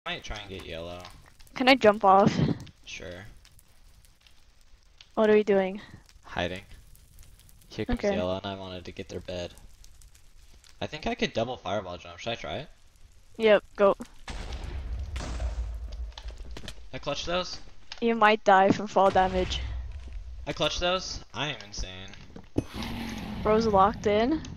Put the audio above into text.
Might try and get yellow. Can I jump off? Sure. What are we doing? Hiding. Here comes Okay. yellow, and I wanted to get their bed. I think I could double fireball jump. Should I try it? Yep, go. I clutch those. You might die from fall damage. I clutch those. I am insane. Bro's locked in.